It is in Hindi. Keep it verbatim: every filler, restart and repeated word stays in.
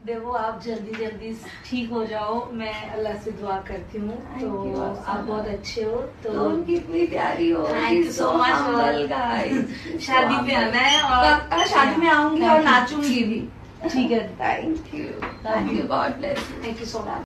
देखो आप जल्दी जल्दी ठीक हो जाओ, मैं अल्लाह से दुआ करती हूँ। तो आप बहुत अच्छे हो, तो, तो उनकी इतनी प्यारी हो। Thank you so much guys. शादी में आना है और शादी में आऊंगी और नाचूंगी भी। ठीक है, thank you, thank you, God bless you, thank you so much.